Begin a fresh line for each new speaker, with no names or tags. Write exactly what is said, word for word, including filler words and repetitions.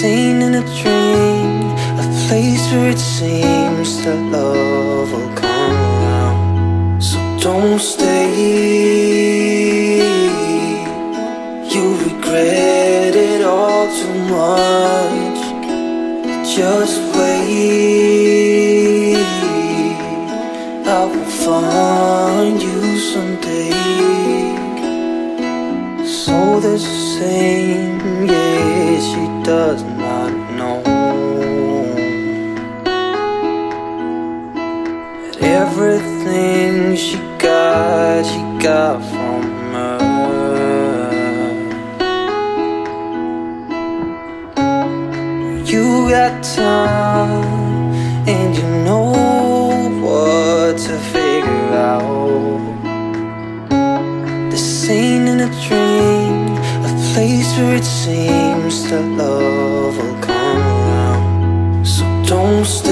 ain't in a dream, a place where it seems that love will come around. So don't stay, you'll regret it all too much. Just wait, I will find you someday. So the same, yeah, she does not know that everything she got, she got from her. You got time, and you know what to figure out. This ain't in a dream, a place where it seems that love will come around. So don't stay.